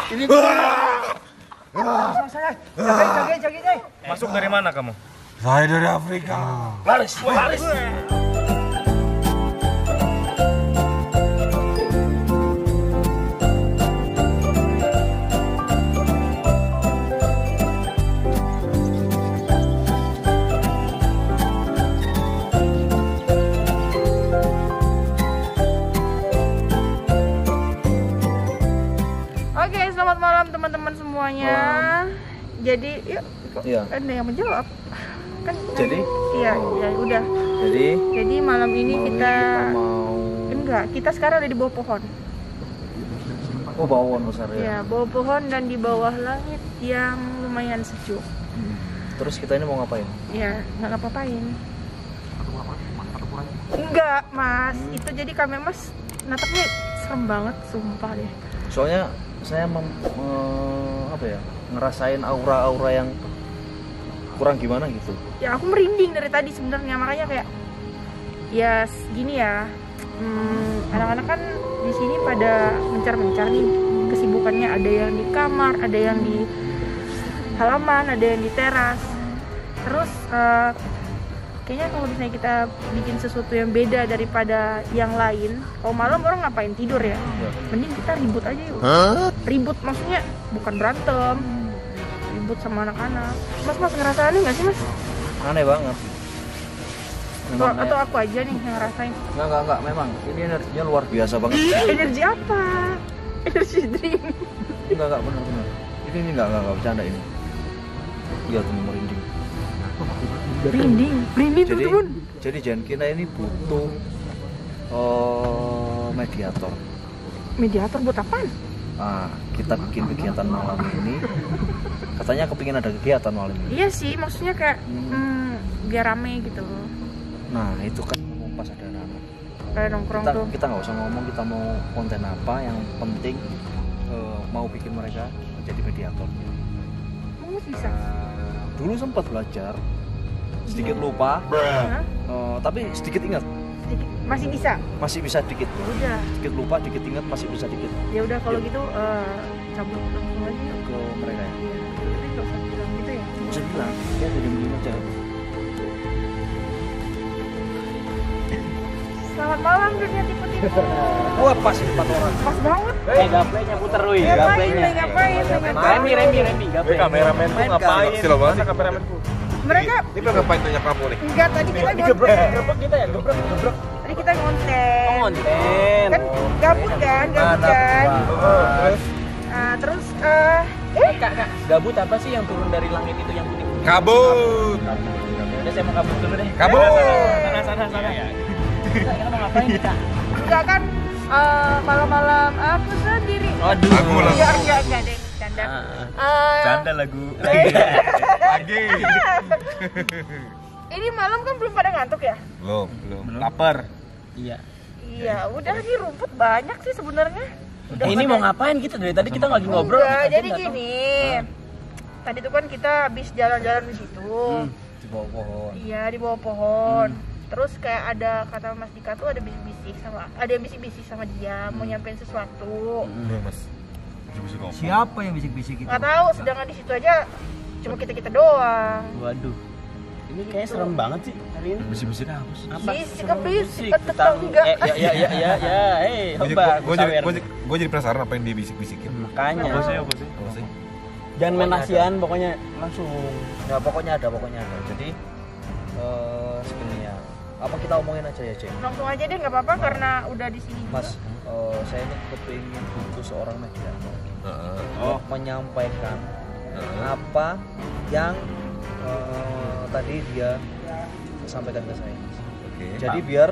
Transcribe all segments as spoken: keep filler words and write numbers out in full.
Ini saya. Jagain, jagain, jagain, eh. Masuk dari mana kamu? Saya dari Afrika. Baris, baris. Oke, selamat malam teman-teman semuanya. Malam. Jadi, yuk, kok Iya. ada yang menjawab? Kan Jadi? Iya, ya udah. Jadi? Jadi malam ini malam kita, kita mau... enggak, kita sekarang ada di bawah pohon. Oh, bawah pohon besar ya? Ya, bawah pohon dan di bawah langit yang lumayan sejuk. Hmm. Terus kita ini mau ngapain? Ya, nggak ngapa-ngapain. Enggak, Mas. Hmm. Itu jadi kami Mas natapnya serem banget, sumpah deh. Soalnya saya mem, me- apa ya, ngerasain aura-aura yang kurang gimana gitu. Ya aku merinding dari tadi sebenarnya, makanya kayak ya gini ya, hmm, anak-anak kan di sini pada mencar-mencar nih kesibukannya, ada yang di kamar, ada yang di halaman, ada yang di teras. Terus uh, kayaknya kalau misalnya kita bikin sesuatu yang beda daripada yang lain, kalau malam orang ngapain, tidur ya? Ya. Mending kita ribut aja yuk. Hah? Ribut maksudnya bukan berantem, ribut sama anak-anak. Mas, mas ngerasa aneh nggak sih mas? Aneh banget. Atau, Memang atau kayak- aku aja nih yang ngerasain. Enggak, enggak, enggak, memang ini energinya luar biasa banget. Energi apa? Energi drink. Enggak, enggak, benar-benar. Ini ini enggak, enggak, enggak bercanda ini. Iya, temen merinding. Merinding, merinding Jadi, teman-teman. jadi Jen, kita ini butuh uh, mediator. Mediator buat apaan? Nah, kita bikin kegiatan malam ini. Katanya kepingin ada kegiatan malam ini. Iya sih, maksudnya kayak Hmm. hmm, biar rame gitu. Nah, itu kan pas ada anak-anak. Kayak nongkrong Kita tuh. kita nggak usah ngomong kita mau konten apa, yang penting uh, mau bikin mereka jadi mediator. Mau bisa? Dulu sempat belajar, sedikit lupa, Hah? uh, tapi sedikit ingat. Sedikit. Masih bisa? Masih bisa dikit. Ya udah. Sedikit lupa, dikit ingat, masih bisa dikit Ya udah kalau gitu eh, cabut langsung aja yuk. ke mereka ya. Iya, tapi nggak usah bilang gitu ya. Nggak usah bilang, ya jadi begini aja. Selamat malam dunia tipu-tipu. Wah, pas ini empat orang. Pas banget. Eh, gaplenya puter wih, Ngapain, gaplenya. lagi ngapain, lagi Remi, ngapain? Remi, Remi, gaple. Kameramen tuh ngapain? Silo banget. Masa kameramenku? Mereka Ini kan ngapain tanya kamu nih? enggak, tadi kita Gebrek, ngonten. gebrek kita ya, gebrek, gebrek. Tadi kita ngonten. Oh, konten. Kan gabut kan, gabut kan. Terus Nah, terus eh eh Kak, kak, gabut apa sih yang turun dari langit itu yang putih? Kabut. Udah saya mau kabut dulu deh. Kabut. Sana, sana, sana. Kita kita mau ngapain kita? enggak kan eh, malam-malam aku sendiri. Waduh. Aku lah. Enggak, enggak, enggak deh, canda. Ah. Eh, Canda lagu. Lagi. Ini malam kan belum pada ngantuk ya? Belum, belum. Lapar. Iya. Iya, udah nih rumput banyak sih sebenarnya. Udah Eh, ini pada- mau ngapain kita dari tadi kita lagi ngobrol. Enggak, kita jadi nggak tahu. gini. Tadi tuh kan kita habis jalan-jalan di situ. Hmm. di bawah pohon. Iya, di bawah pohon. Terus kayak ada kata Mas Dika tuh ada bisik-bisik sama ada yang bisik-bisik sama dia mau nyampein sesuatu. Belum, Mas. Bisa ngomong. Siapa yang bisik-bisik itu? Nggak tahu, sedangkan di situ aja cuma kita-kita doang. Waduh. Ini kayak serem banget sih hari ini. Bisik-bisik apa sih? Apa? Bisik, Serem bisik, bisik, tetangga. Eh, ya, ya, ya, ya, ya, eh, Gue hamba, gue jadi sawer. gue jadi, gue jadi penasaran apa yang dia bisik-bisikin. Makanya. Apa sih, apa sih? Apa sih? Jangan main asian, pokoknya langsung. Ya pokoknya ada, pokoknya ada. Jadi eh segini ya. Apa kita omongin aja ya, Jen? Langsung aja deh, nggak apa-apa karena udah di sini. Mas, eh, saya ini kepingin butuh seorang mediator Heeh. untuk menyampaikan apa yang eh, tadi dia sampaikan ke saya. Oke. Jadi biar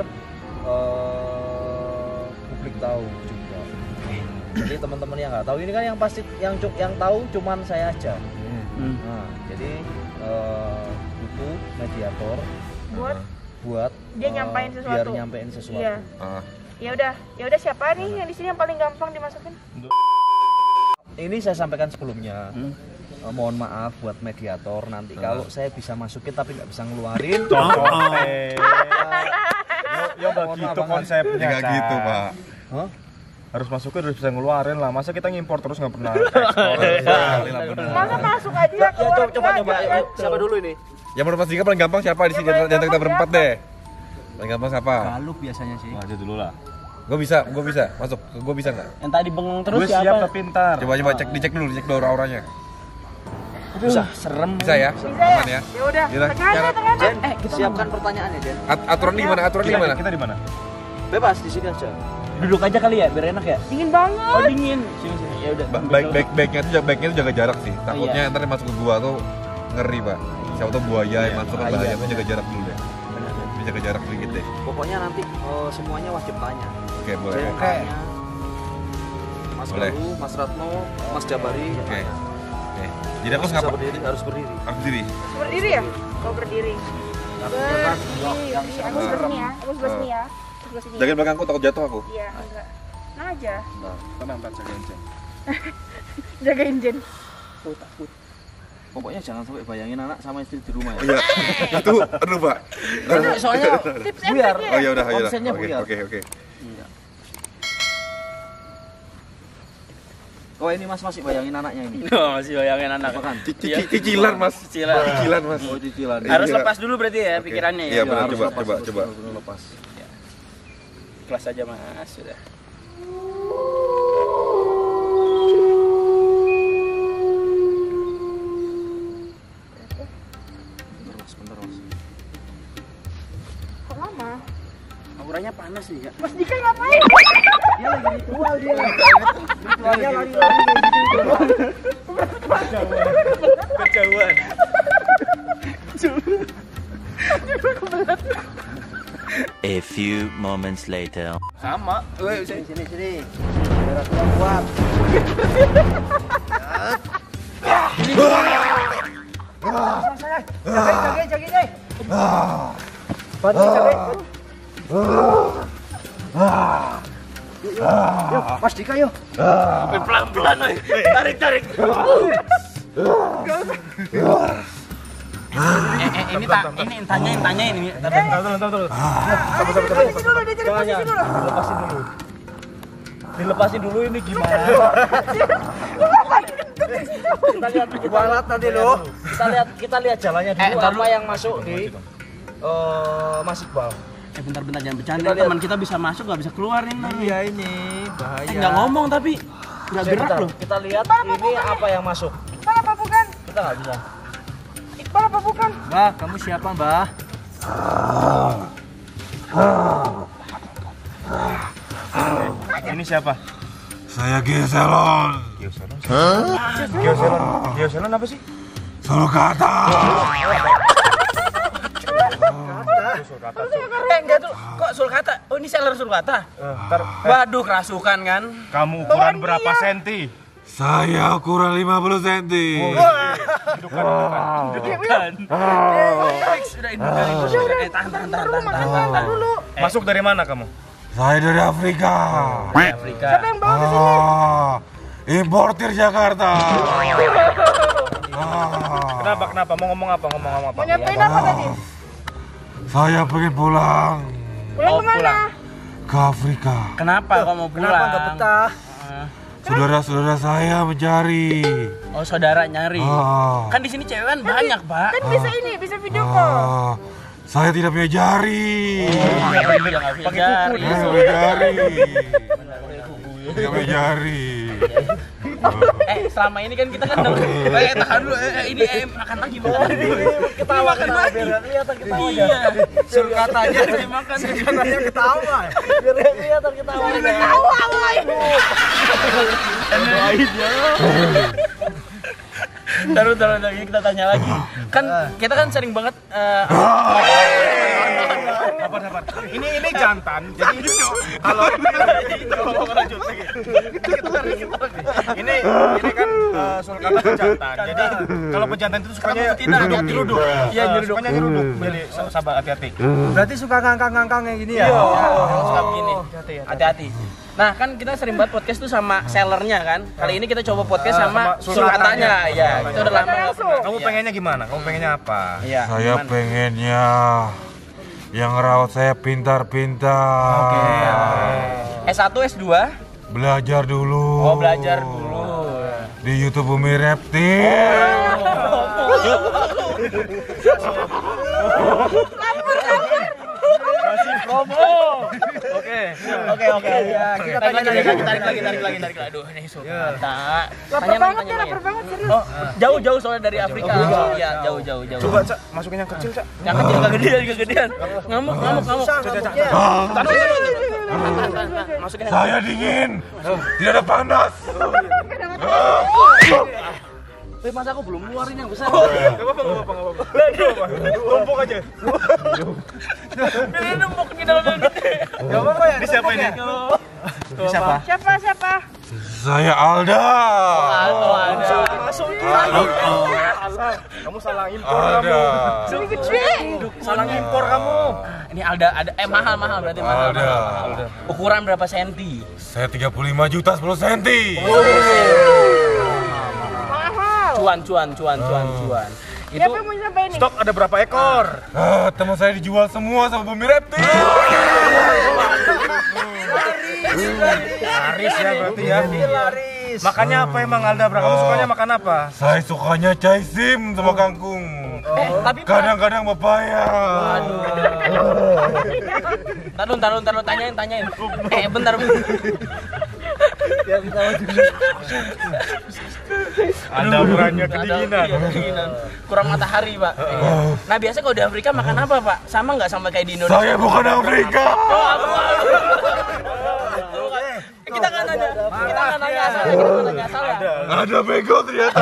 eh, publik tahu juga. Jadi teman-teman yang nggak tahu ini kan yang pasti yang cu- yang tahu cuman saya aja. Hmm. Nah, jadi eh, butuh mediator Buat buat Dia eh, nyampein biar sesuatu. nyampein sesuatu. iya. Ah. Ya udah, ya udah siapa nih yang di sini yang paling gampang dimasukin? Ini saya sampaikan sebelumnya. Hmm. Eh, mohon maaf buat mediator nanti kalau saya bisa masukin tapi nggak bisa ngeluarin. Contoh. Yo, yo gak Mohon gitu maaf banget. konsepnya. Enggak gitu, Pak. Hah? Harus masukin harus bisa ngeluarin lah. Masa kita ngimpor terus nggak pernah ekspor? Sekali lah bener. Masa masuk aja Ya, keluar coba coba enggak, coba. enggak, Ayo, enggak. siapa dulu ini? Yang menurut Mas Dika paling gampang siapa di sini? Yang paling Jangan kita gampang berempat siapa? deh. Paling gampang siapa? Galuk biasanya sih. Aja dulu lah. Gue bisa, gue bisa. Masuk, gue bisa nggak? Yang tadi bengong terus Gue siap siapa? tapi pintar. Coba coba cek, dicek dulu, dicek dulu aura-auranya. Bisa serem. Bisa ya? Bisa Aman ya? ya? Ya udah, Gila, tengah aja, cara- tengah aja. Jen, eh, kita siapkan pertanyaannya, Jen. At aturan gimana? Aturan Kita, gimana? kita di mana? Bebas di sini aja. Duduk aja kali ya, biar enak ya. Dingin banget. Oh dingin. Sini sini. Ya udah. Ba- Baik baik baiknya tuh baiknya tuh jaga jarak sih. Takutnya Iya. ntar masuk ke gua tuh ngeri, Pak. Siapa tuh buaya yang masuk ke Iya, bahaya, iya, tuh jaga jarak dulu deh. Benar. Bisa jaga jarak sedikit deh. Pokoknya nanti eh, semuanya wajib tanya. Oke, boleh. Jen Oke. tanya. Mas Boleh. Galuh, Mas Ratno, Mas Jabari. Oke. tanya. Oke. Jadi aku Harus ngapa? bisa berdiri, harus berdiri. Harus diri. Berdiri ya? Kau berdiri. Berdiri. Aku sebelah sini ya. Aku sebelah sini ya. Aku sebelah sini. Jagain belakangku, takut jatuh aku. Iya, enggak. Nah aja. Tenang, tak jagain Jen. Jagain Jen. Takut, takut. Pokoknya jangan sampai bayangin anak sama istri di rumah ya. Iya. Itu aduh, Pak. Soalnya Tips and buyar. trick Oh ya? ya udah, ya udah. Konsennya Oke, buyar. oke, oke. Iya. Oh ini Mas masih bayangin anaknya ini. Oh, masih bayangin anak. Apa kan? Cici- Cicilan, Mas. Cicilan. Cicilan, Mas. Oh cicilan. Harus Iya. lepas dulu berarti ya Oke. pikirannya Iya, ya. benar. harus coba, lepas, coba, terus, coba. terus, terus lepas. Kelas aja Mas, sudah. Bentar Mas, bentar Mas. Kok lama? Auranya panas nih ya. Mas Dika ngapain? Dia lagi ritual dia. Ritualnya lari-lari Kejauhan. A few moments later. Sama. Sini sini sini. Biar aku yang kuat. Jagain, jagain, jagain, jagain. Bantu jagain. Yuk, Mas Dika yuk. Pelan-pelan oi. Tarik tarik. Eh, eh, ini tak ini tanyain tanyain ini. Tahu tahu tahu tahu. Dari sini dulu, dia cari posisi dulu. Lepasin dulu. Dilepasin dulu ini gimana? Kita lihat kualat nanti loh. Kita lihat kita lihat jalannya dulu Eh, ntar apa yang masuk di eh Mas Iqbal. Eh bentar-bentar jangan bercanda. Kita lihat. Teman kita bisa masuk nggak bisa keluar nih. Iya ini bahaya. Eh, nggak ngomong tapi nggak Eh, gerak bentar, loh. Kita lihat ini apa yang masuk. Iqbal apa bukan? Kita nggak bisa. Iqbal apa bukan? Mbah, kamu siapa Mbah? Ini siapa? Saya Geselon. Geoselon. Geoselon. Geoselon apa sih? Solo kata. Eh enggak tuh, kok Sulkata? Oh ini seller Sulkata. Eh, ntar, Waduh kerasukan kan? kamu ukuran berapa senti? Saya ukuran lima puluh senti. Dudukan, dudukan. Dudukan. Fix sudah ini udah ini. Eh tahan tahan tahan tahan. tahan. Makan dulu. Masuk dari mana kamu? Saya dari Afrika. Di Afrika. Siapa yang bawa ke sini? Ah, importir Jakarta. Ah, Kenapa kenapa? Mau ngomong apa? Ngomong apa? Mau nyampein apa tadi? saya pengen pulang Pulang Oh, kemana? pulang. ke Afrika. Kenapa kok mau pulang? Kenapa nggak betah? Saudara-saudara saya mencari. Oh saudara nyari. Ah, Kan di sini cewek kan banyak pak. Kan bisa ini, bisa video call. ah, saya tidak punya jari. Pakai jari. Tidak punya jari. Tidak punya jari. Eh selama ini kan kita kan udah. Eh tahan dulu. Eh, eh, ini eh, makan lagi makan. Ketawa ketawa biar nggak kelihatan ketawa aja. Iya. Sulkata aja dimakan. Katanya ketawa. Biar nggak kelihatan ketawa aja. Tawa awalnya. Taruh taruh taruh kita tanya lagi. Kan kita kan sering banget. eh, Sabar, sabar. Ini ini jantan. Jadi ini kalau lanjut lagi. Kita tarik, kita tarik. Ini ini kan uh, sulkata pejantan. Jadi kalau pejantan itu sukanya betina, hati-hati. nyeruduk. Iya, Eh, nyeruduk. Sukanya nyeruduk. Jadi sabar, hati-hati. Berarti suka ngangkang-ngangkang yang gini ya? Iya, suka begini. Hati-hati. Nah kan kita sering banget podcast tuh sama sellernya kan. Kali ini kita coba podcast sama sama sulkatanya. sulkatanya. Ya, itu udah lama nggak pernah. Kamu pengennya gimana? Kamu pengennya apa? Iya. Saya gimana? pengennya yang ngerawat saya pintar-pintar. S satu, S dua. Belajar dulu. Oh, belajar dulu. Di YouTube Bumi Reptil. Masih promo. Oke. Oke, oke. Kita tarik lagi, tarik lagi, tarik lagi, tarik lagi. Aduh, ini Sulkata. Lapar banget ya, lapar banget serius. Oh, jauh-jauh soalnya dari Afrika. Iya, jauh-jauh, jauh. Coba, Cak, masukin yang kecil, Cak. Yang kecil kegedean, kegedean. Ngamuk, ngamuk, ngamuk. Masukin yang Saya dingin. Tidak ada panas. Tapi masa aku belum ngeluarin yang besar. Enggak apa-apa, enggak apa-apa, enggak apa-apa. Tumpuk aja. Ini nembok di dalam yang gede. Enggak apa-apa ya. Ini siapa ini? Siapa? Siapa siapa? Saya Alda. Oh, ada. Masuk. Kamu salah impor Alda. kamu. Ini gede. Salah impor kamu. Ini Alda ada eh mahal mahal berarti mahal. Alda. mahal. Ukuran berapa senti? Saya tiga puluh lima juta sepuluh senti. Cuan cuan cuan cuan cuan. Itu Siapa yang mau sampai ini? Stok ada berapa ekor? Ah, teman saya dijual semua sama Bumi Reptil. Laris ya berarti ya. Laris. Makannya apa emang Alda? Kamu sukanya makan apa? Saya sukanya caisim sama kangkung. eh tapi Kadang-kadang pepaya. Tarun tarun tarun tanyain tanyain. Eh bentar bentar. Ada ukurannya kedinginan. Iya, kedinginan. Kurang matahari, Pak. Iya. Nah, biasa kalau di Afrika makan apa, Pak? Sama nggak sama kayak di Indonesia? Saya bukan Afrika. Oh, aku, aku. Kita nggak nanya, kita nggak nanya asalnya, kita nggak nanya asalnya. Ada bego ternyata.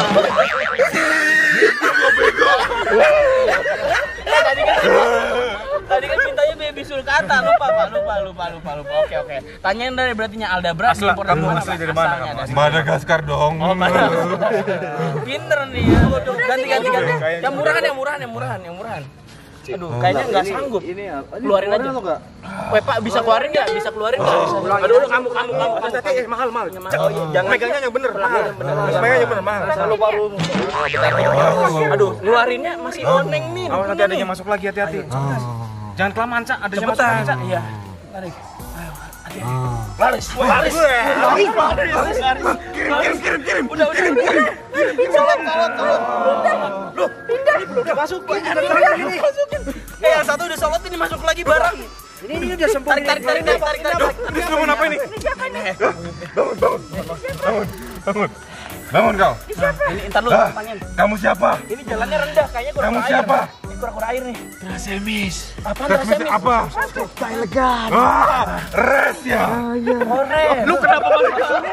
Eh, tadi kan, tadi kan mintanya baby sulkata, lupa Pak, lupa, lupa, lupa, lupa. Oke, oke. Tanyain dari berartinya Alda berapa? Asli, kamu asli dari mana kamu? Madagaskar dong. Oh, pinter nih ya. Ganti, ganti, ganti. Yang murahan, yang murahan, yang murahan, yang murahan. Aduh, kayaknya nggak sanggup. Keluarin aja. Weh Pak, bisa keluarin nggak? Bisa keluarin nggak? Aduh, aduh, kamu, kamu, kamu. Hati-hati, eh mahal, mahal. Oh, iya. Jangan megangnya yang bener, mahal. Megangnya yang bener, mahal. Aduh, ngeluarinnya masih oneng nih. Awas nanti adanya masuk lagi, hati-hati. Jangan kelamaan, Cak. Adanya masuk lagi, Cak. Iya. Tarik. Ayo, hati-hati. Laris, laris. Laris, Laris, laris. Kirim, kirim, kirim. Udah, udah, udah. Tolong, tolong, tolong. Loh, pindah. Udah masukin. Ini masukin. Eh, yang satu udah solot ini masuk lagi barang. Ini ini udah sembuh. Tarik, tarik, tarik, tarik, tarik, tarik. Ini semua apa ini? Ini siapa nih? Bangun, bangun, bangun, bangun, bangun kau. Ini entar lu Ah, tanyain. kamu siapa? Ini jalannya rendah, kayaknya kurang Kamu air. siapa? Ini kurang air nih. Trasemis. Apaan Trasemis Trasemis? apa? elegan. Ah, res ya. Ore. Lu kenapa malu?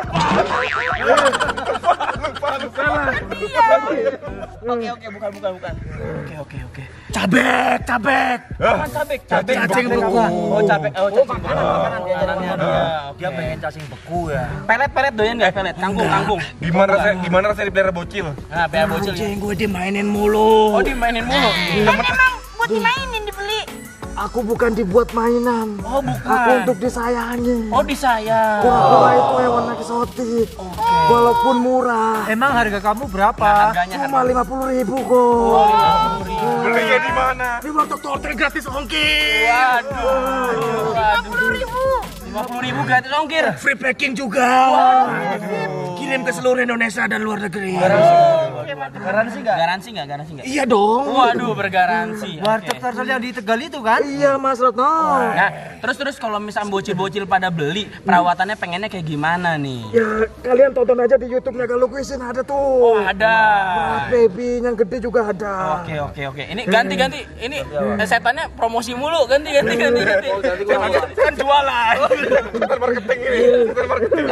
Oke oke bukan bukan bukan. Oke oke oke. Cabek, cabek. Apaan cabek? Cabek Cacing beku. Oh cabek. Oh cacing beku. Makanan jajanannya dia. Dia pengen cacing beku ya. Pelet pelet doyan nggak pelet? Kangkung kangkung. Gimana rasanya? Gimana rasanya dipelihara bocil? Nah pelihara bocil. Anjing gue dimainin mulu. Oh dimainin mulu. Kan emang buat dimainin dibeli. Aku bukan dibuat mainan. Oh bukan. Aku untuk disayangi. Oh disayang. Kura-kura itu hewan eksotik. Walaupun murah. Emang harga kamu berapa? Harganya Cuma lima puluh ribu kok. Belinya di mana? Di warteg total gratis ongkir. Waduh. Waduh. lima puluh ribu gratis ongkir. Free packing juga. Kirim ke seluruh Indonesia dan luar negeri. Garansi nggak? Garansi nggak? Garansi nggak? Iya dong. Waduh bergaransi. Warteg Oke. Tarsal yang di Tegal itu kan? Iya Mas Retno. Nah, terus terus kalau misal bocil-bocil pada beli, perawatannya pengennya kayak gimana nih? Ya kalian tonton aja di YouTube-nya kalau kuisin ada tuh. Oh, ada. Baby yang gede juga ada. Oke, oke, oke. Ini ganti ganti. Ini eh, setannya promosi mulu. Ganti ganti ganti ganti. Kan jualan. Sekitar marketing ini. Sekitar marketing.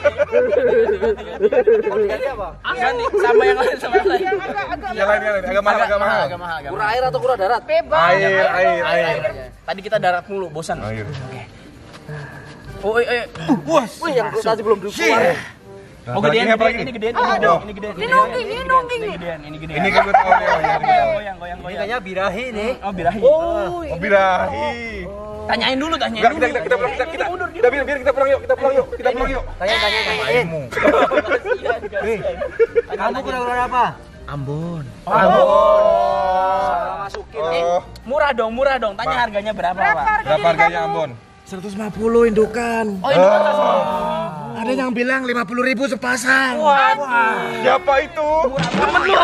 Ganti sama yang lain sama yang lain. Yang lain, yang lain. Agak mahal, agak mahal. Agak mahal, agak Kura mahal. air atau kura darat? Bebas. Air, air, air. Tadi kita darat mulu, bosan. Air. Oh, eh, eh. Wih, yang tadi belum dikeluarin. Oh, gedean, Ini apa gedean, lagi? ini gedean, ini gedean, ini gedean. Ini nongking, ini nongking Ini nih. gedean, ini gedean. Ini kan gue tahu ya. Goyang, goyang, goyang, goyang. Kayaknya birahi nih. Oh, birahi. Oh, birahi. Tanyain dulu, tanyain Enggak, dulu. kita kita kita pulang, kita kita kita biar biar kita pulang yuk, kita pulang yuk, kita pulang yuk. Tanya, tanya, tanya. Kamu kura-kura apa? Ambon. Salah masukin. Eh, murah dong, murah dong. Tanya harganya berapa, Pak? Berapa harganya Ambon? seratus lima puluh indukan. Oh, ini kan Ada Ada yang bilang lima puluh ribu sepasang. Wah. Siapa itu? Temen lu.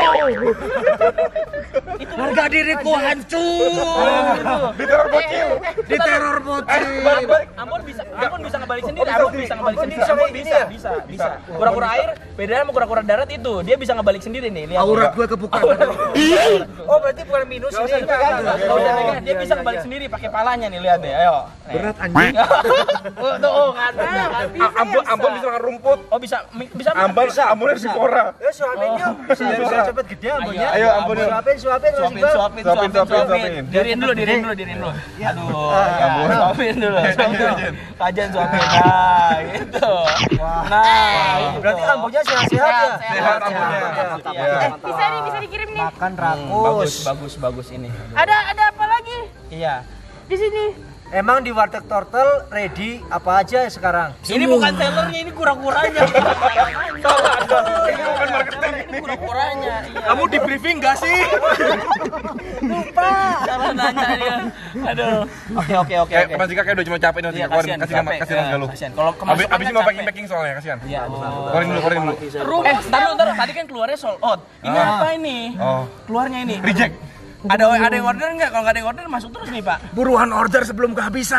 Harga diriku hancur. Diteror bocil. Diteror bocil. Ambon bisa, Ambon bisa ngebalik sendiri, Ambon bisa ngebalik sendiri, Ambon bisa, bisa, bisa. Kura-kura air, bedanya sama kura-kura darat itu, dia bisa ngebalik sendiri nih, lihat. Aurat gue kebuka. Oh, berarti bukan minus ini. Kalau udah pegang, dia bisa ngebalik sendiri pakai palanya nih, lihat deh, ayo. Berat anjing. Oh, tuh kan. Ambon, Ambon bisa makan rumput. Oh, bisa bisa Ambon, Ambonnya si Pora. Ya suapin yuk. Bisa bisa cepet gede Ambonnya. Ayo, Ambon yuk. Suapin, suapin, Mas Suapin, Iqbal. suapin, Suapin, suapin, suapin, suapin. suapin. Diriin dulu, diriin dulu, diriin dulu. Aduh, ya, suapin dulu. Suapin. Kajian suapin. Nah, gitu. Nah, gitu. Berarti Ambonnya sehat-sehat ya? Sehat Ambonnya. Eh, bisa nih, bisa dikirim nih. Makan Bagus, rakus. bagus, bagus ini. Ada ada apa lagi Iya. di sini? Emang di warteg Turtle ready apa aja sekarang? Ini bukan sellernya, ini kura-kuranya. Ini bukan marketing, ini kura-kuranya. Iya. Kamu di briefing gak sih? Lupa. Salah nanya dia. Aduh. Oke, oke, oke, Kayak oke. Mas Jika kayak udah cuma capek nih, Iya, keluarin, kasihan, kasih capek. kasih nggak lu. Kasihan. Kalau Abis, kemasukan abis ini kan mau capek. packing packing soalnya, kasihan. Iya, aduh. Keluarin dulu, keluarin dulu. Eh, ntar dulu, ntar dulu. Tadi kan keluarnya sold out. Ini apa ini? Oh. Keluarnya ini. Reject. Ada ada yang order nggak? Kalau nggak ada yang order masuk terus nih, Pak. Buruan order sebelum kehabisan.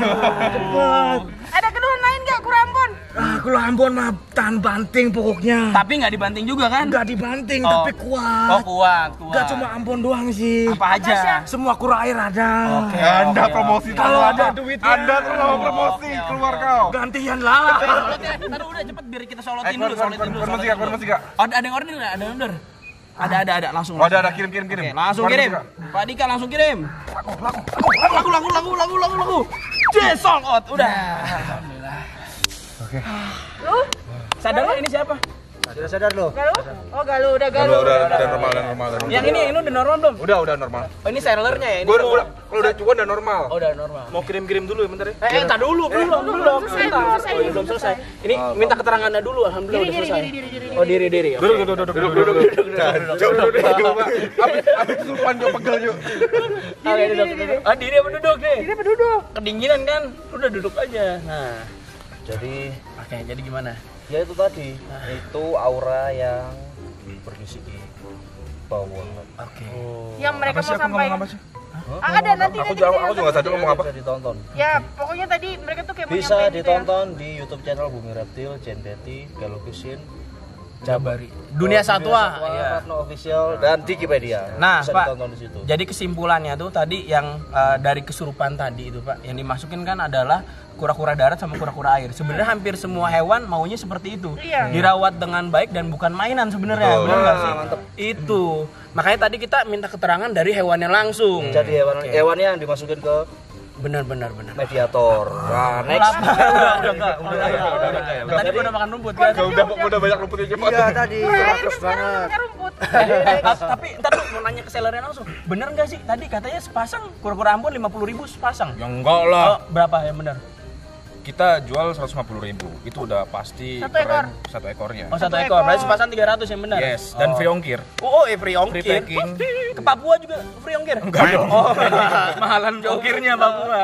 Waduh. Ada keluhan lain nggak kurang Ambon? Ah, kalau Ambon mah tahan banting pokoknya. Tapi nggak dibanting juga kan? Enggak dibanting Oh. tapi kuat. Oh, kuat, kuat. Enggak cuma Ambon doang sih. apa aja? Semua kura air ada. Oke. Anda oke, promosi oke. Kalau terlalu ada apa? duitnya. Anda terlalu promosi, oke, keluar oke. kau. Gantian lah. Taruh udah cepet biar kita solotin Eh, dulu, keluar, solotin keluar, dulu. keluar, solotin Mas Jika, dulu. keluar, Mas Jika. Oh, ada ada yang order nggak? Ada yang order? Ada, ada, ada. Langsung. Oh, ada, langsung. ada, kirim, kirim, kirim. Oke, langsung Keluar, kirim. Mas Jika. Pak Dika langsung kirim. Laku, laku, laku, laku, laku, laku, laku, laku. Yes, sold out. Udah. Alhamdulillah. Oke. Lu? Sadar nggak ini siapa? Sudah sadar lo? Galuh? Oh, Galuh, udah Udah, Galuh. udah, udah normal, udah normal. udah normal. Yang ini, ini udah normal belum? Udah, udah normal. Oh, ini sellernya ya? Ini Gua udah, mau- udah, kalau udah cuan udah normal. Oh, udah normal. Mau kirim-kirim dulu ya bentar ya. Eh, eh, tak dulu, belum, belum, belum. selesai, Bentar. belum selesai, Oh, ini belum selesai. Ini minta keterangannya dulu, alhamdulillah Diri, udah diri, selesai. diri, diri, diri, Oh, diri, diri. oke. Duduk, duduk, duduk, duduk, duduk, duduk. Jauh, duduk, duduk. Abis, abis kesurupan gue pegel yuk. Oke, duduk, duduk. Ah, diri apa duduk nih? Diri apa duduk? Kedinginan kan? Udah duduk aja. Nah, Jadi oke, jadi gimana? ya itu tadi, itu aura yang berisi di bawah. Oke. Yang mereka Apa sih mau aku ngomong apa sampaikan. sih? Ah, ada nanti Aku nanti juga, kita aku juga nggak sadar ngomong apa. Bisa ditonton. Ya, pokoknya tadi mereka tuh kayak mau Bisa nyampein gitu ya. ditonton di YouTube channel Bumi Reptil, Jen Betty, Galukusin, Jabari. Dunia Satwa. Iya. Ratno Official dan Wikipedia. Nah, bisa Pak. ditonton di situ. Jadi kesimpulannya tuh tadi yang eh, dari kesurupan tadi itu, Pak, yang dimasukin kan adalah kura-kura darat sama kura-kura air. Sebenarnya hampir semua hewan maunya seperti itu. Iya. Dirawat dengan baik dan bukan mainan sebenarnya. Betul. Benar nggak sih? Mantep. Itu. Makanya tadi kita minta keterangan dari hewannya langsung. Jadi hewan Oke. hewannya yang dimasukin ke Benar benar benar. mediator. Nah, next. Udah enggak? Udah enggak? Udah enggak? Tadi gua udah makan rumput kan. Udah, udah banyak rumputnya cepat. Iya tadi. Kura air Bagus kan sekarang banget. pakai rumput. Eh, tapi ntar dulu mau nanya ke sellernya langsung. Bener nggak sih? Tadi katanya sepasang kura-kura Ambon lima puluh ribu sepasang. Ya enggak Oh, lah. berapa yang benar? Kita jual seratus lima puluh ribu. Itu udah pasti Satu keren. Satu ekornya. Oh, satu Satu ekor. ekor. Berarti sepasang tiga ratus yang benar. Yes, dan Oh. free ongkir. Oh, eh, free ongkir. Free packing. Ke Papua juga free ongkir? Enggak dong. Oh, mahalan ongkirnya Papua.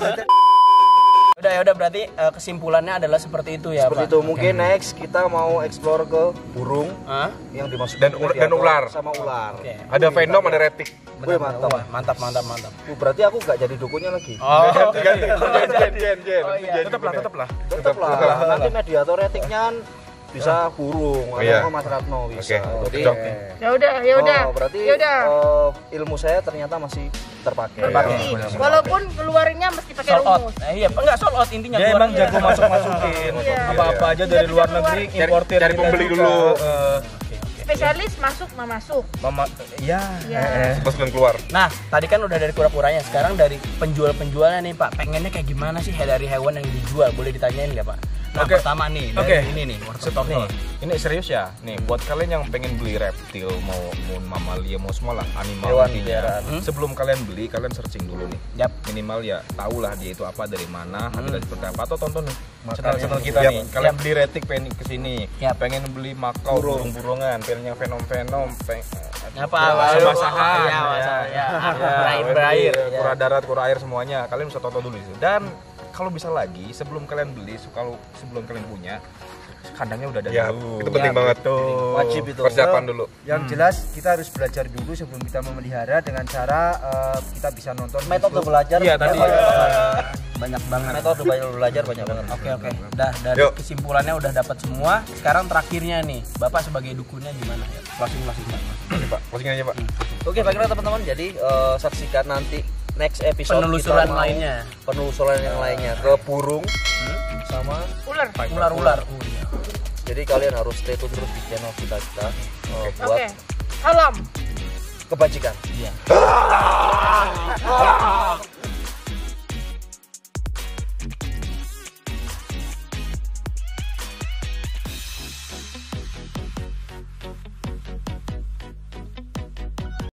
Udah ya udah berarti eh, kesimpulannya adalah seperti itu ya, Seperti Pak. itu. Mungkin next kita mau explore ke burung Hah? yang dimasukin Dan ke ul- dan mediator ular. sama ular. Oke. Ada Venom, ada Retik. Wih, mantap. Wah, mantap, mantap, mantap. Uh, berarti aku nggak jadi dukunnya lagi. Oh, Jen, jen, jen, jen. Oh, iya. Tetap lah, tetap lah. Tetap lah. Nanti mediator ratingnya bisa burung, Oh, ada iya. yang Mas Ratno bisa. Oke. Jadi Cocok. Ya udah, ya udah. Oh, berarti Ya udah. eh, ilmu saya ternyata masih terpakai. Terpakai. Iya, walaupun keluarnya mesti pakai sold out. rumus. Eh, iya, enggak sold out intinya. Dia keluar. emang jago masuk-masukin. Iya. Apa-apa aja dari Bisa luar keluar. negeri, Cari- importir cari kita pembeli juga. dulu. Eh, Spesialis masuk, mah masuk. Mama, ya. Iya. Pas belum keluar. Nah, tadi kan udah dari kura-kuranya, sekarang dari penjual-penjualnya nih Pak, pengennya kayak gimana sih dari hewan yang dijual? Boleh ditanyain nggak Pak? Nah, Oke. pertama nih, Oke. dari ini nih, workshop Nih, nih. ini serius ya. Nih, buat kalian yang pengen beli reptil, mau mau mamalia, mau semua lah, animal Hewan intinya. peliharaan. Hmm? Sebelum kalian beli, kalian searching dulu nih. Yap. Minimal ya tahulah dia itu apa, dari mana, habitat seperti apa, atau tonton nih Makanya. channel-channel kita Yap. nih. Kalian Yap. beli retik pengen kesini, Yap. pengen beli makau, burung-burungan, pengennya venom-venom, peng Apa? basah-basahan, Ya, basah, ya. Ya, Berair, berair. kura darat, kura air semuanya. Kalian bisa tonton dulu itu. Dan kalau bisa lagi sebelum kalian beli, kalau sebelum kalian punya kandangnya udah ada Ya, dulu. itu penting banget. Tuh. Wajib itu. Persiapan dulu. Yang jelas kita harus belajar dulu sebelum kita memelihara dengan cara eh, kita bisa nonton Metode YouTube. belajar. Iya tadi. Banyak banget. Metode belajar belajar banyak banget. Oke oke. Udah dari Yuk. kesimpulannya udah dapat semua. Sekarang terakhirnya nih, Bapak sebagai dukunnya gimana ya? Closing closing Pak. Oke, Pak. Closing aja, Pak. Oke, baiklah teman-teman. Jadi eh, saksikan nanti next episode Penelusuran kita mau- lainnya. Penelusuran yang lainnya ke burung sama Ular. Ular-ular. Oh, iya. jadi kalian harus stay tune terus di channel kita kita eh, buat Oke. Salam. kebajikan. Iya.